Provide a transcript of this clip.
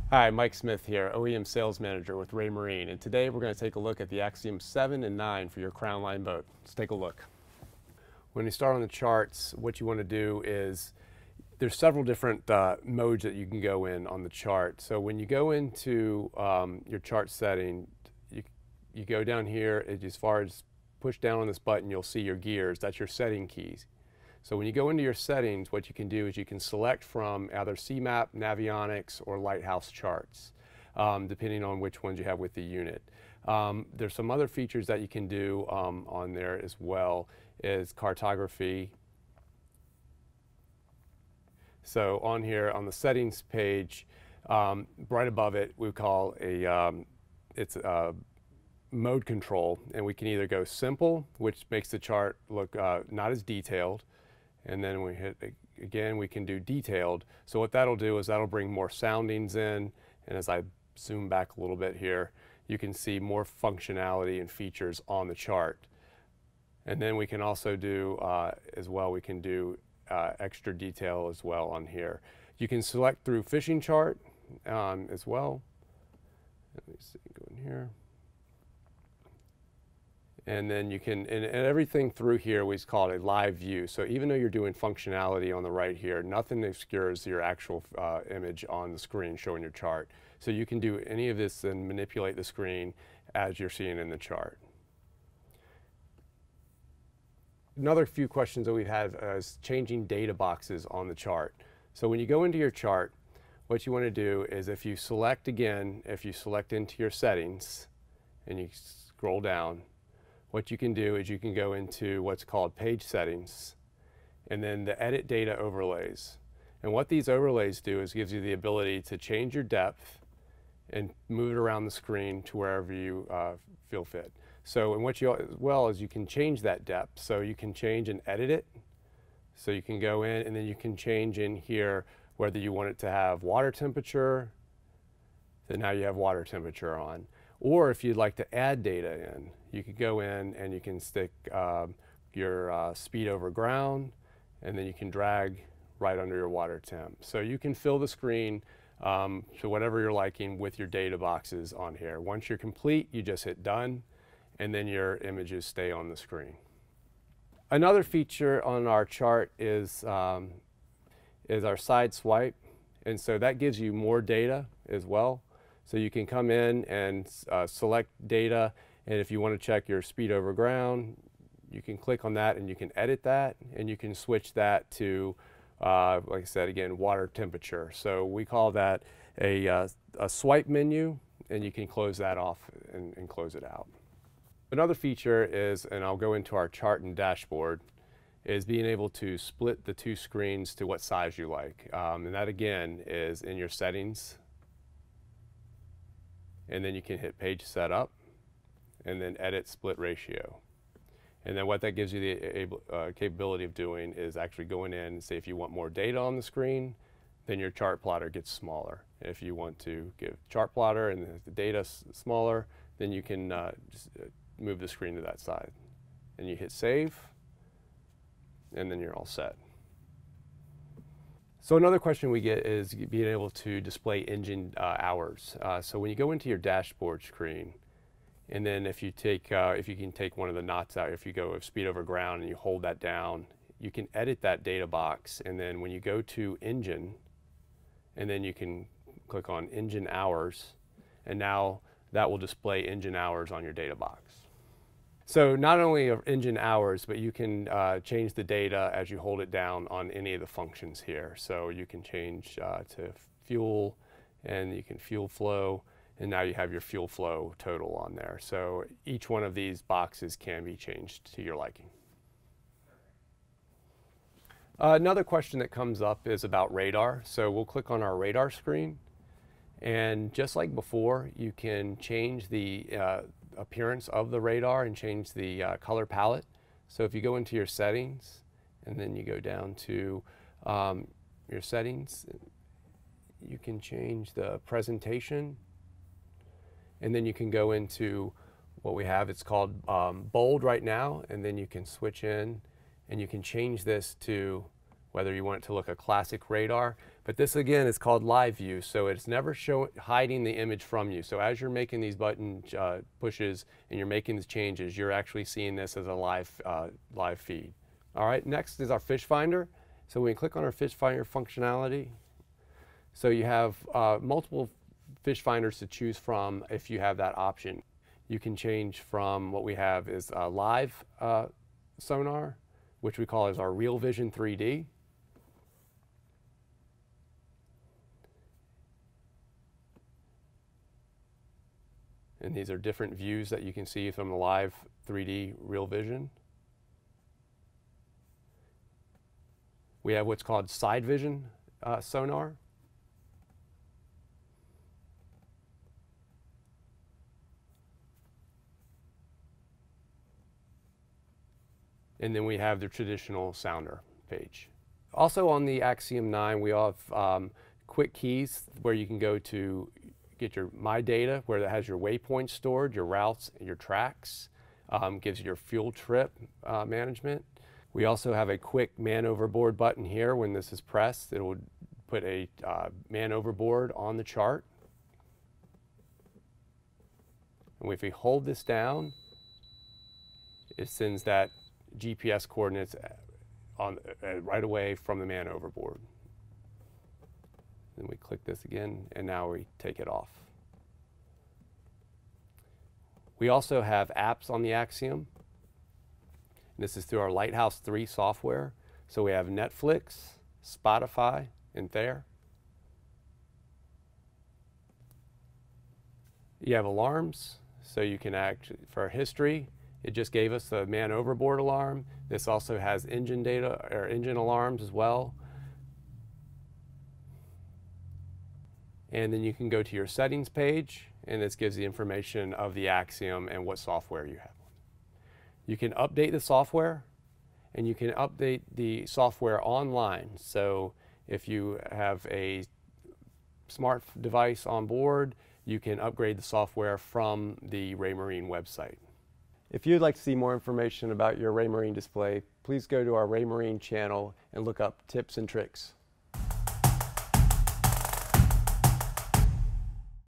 Hi, Mike Smith here, OEM Sales Manager with Raymarine, and today we're going to take a look at the Axiom 7 and 9 for your Crownline boat. Let's take a look. When you start on the charts, what you want to do is, there's several different modes that you can go in on the chart. So when you go into your chart setting, you go down here, as far as push down on this button, you'll see your gears. That's your setting keys. So when you go into your settings, what you can do is you can select from either CMAP, Navionics, or Lighthouse charts, depending on which ones you have with the unit. There's some other features that you can do on there as well, is cartography. So on here, on the settings page, right above it, we call it's a mode control, and we can either go simple, which makes the chart look not as detailed, and then we hit again, we can do detailed. So what that'll do is that'll bring more soundings in, and as I zoom back a little bit here, you can see more functionality and features on the chart. And then we can also do as well, we can do extra detail as well on here. You can select through fishing chart as well. Let me see, go in here. And then you can, and everything through here we call it a live view. So even though you're doing functionality on the right here, nothing obscures your actual image on the screen showing your chart. So you can do any of this and manipulate the screen as you're seeing in the chart. Another few questions that we've had is changing data boxes on the chart. So when you go into your chart, what you want to do is if you select again, if you select into your settings and you scroll down, what you can do is you can go into what's called page settings and then the edit data overlays. And what these overlays do is gives you the ability to change your depth and move it around the screen to wherever you feel fit. So, and what you as well is you can change that depth. So you can change and edit it. So you can go in and then you can change in here whether you want it to have water temperature, then now you have water temperature on. Or if you'd like to add data in, you could go in and you can stick your speed over ground, and then you can drag right under your water temp. So you can fill the screen to whatever you're liking with your data boxes on here. Once you're complete, you just hit done, and then your images stay on the screen. Another feature on our chart is our side swipe, and so that gives you more data as well. So you can come in and select data, and if you want to check your speed over ground, you can click on that and you can edit that, and you can switch that to, like I said again, water temperature. So we call that a swipe menu, and you can close that off and close it out. Another feature is, and I'll go into our chart and dashboard, is being able to split the two screens to what size you like. And that again is in your settings. And then you can hit page setup and then edit split ratio. And then what that gives you the capability of doing is actually going in and say if you want more data on the screen, then your chart plotter gets smaller. If you want to give chart plotter and the data smaller, then you can just move the screen to that side. And you hit save, and then you're all set. So another question we get is being able to display engine hours. So when you go into your dashboard screen, and then if you can take one of the knots out, if you go with speed over ground and you hold that down, you can edit that data box. And then when you go to engine, and then you can click on engine hours, and now that will display engine hours on your data box. So not only are engine hours, but you can change the data as you hold it down on any of the functions here. So you can change to fuel, and you can fuel flow, and now you have your fuel flow total on there. So each one of these boxes can be changed to your liking. Another question that comes up is about radar. So we'll click on our radar screen, and just like before, you can change the appearance of the radar and change the color palette. So if you go into your settings and then you go down to your settings, you can change the presentation, and then you can go into what we have. It's called bold right now, and then you can switch in and you can change this to whether you want it to look a classic radar. But this again is called live view, so it's never hiding the image from you. So as you're making these button pushes and you're making these changes, you're actually seeing this as a live feed. All right, next is our fish finder. So we can click on our fish finder functionality. So you have multiple fish finders to choose from if you have that option. You can change from what we have is live sonar, which we call as our Real Vision 3D. And these are different views that you can see from the live 3D Real Vision. We have what's called side vision sonar. And then we have the traditional sounder page. Also on the Axiom 9, we have quick keys where you can go to get your My Data, where it has your waypoints stored, your routes, your tracks, gives you your fuel trip management. We also have a quick man overboard button here. When this is pressed, it will put a man overboard on the chart. And if we hold this down, it sends that GPS coordinates right away from the man overboard. Then we click this again, and now we take it off. We also have apps on the Axiom. This is through our Lighthouse 3 software. So we have Netflix, Spotify, and there. You have alarms, so you can act for history. It just gave us the man overboard alarm. This also has engine data or engine alarms as well. And then you can go to your settings page, and this gives the information of the Axiom and what software you have. You can update the software, and you can update the software online. So if you have a smart device on board, you can upgrade the software from the Raymarine website. If you'd like to see more information about your Raymarine display, please go to our Raymarine channel and look up tips and tricks.